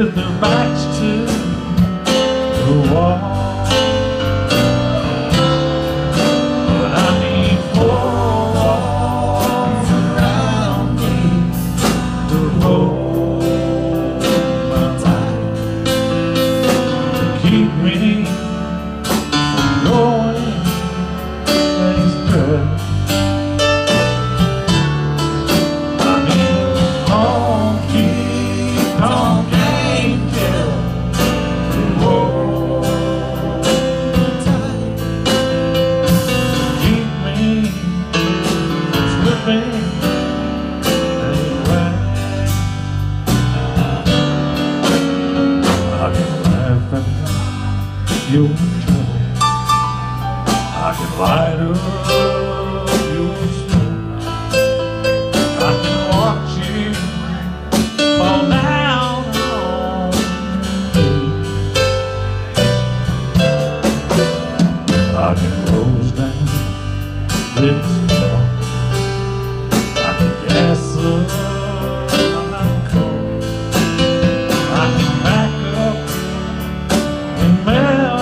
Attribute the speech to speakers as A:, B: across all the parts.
A: with their backs to the wall. But I need four walls around me to hold my tight, to keep me from going astray. Your trouble, I can light up your smoke. I can watch you fall down on me. I can close down this door. I can gas up my car. I can back up and melt.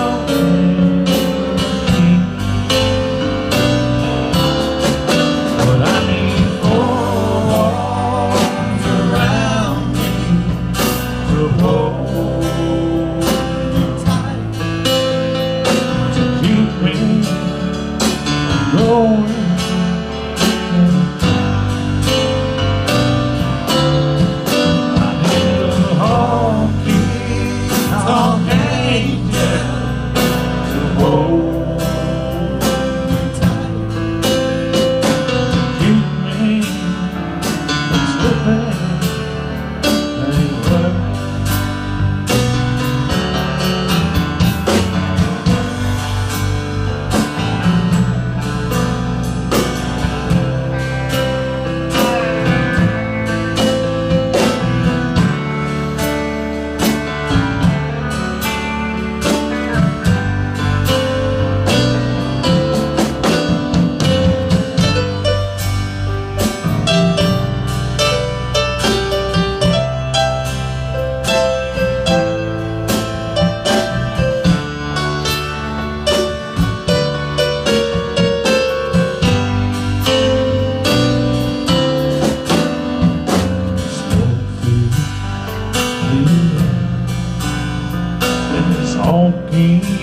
A: Honky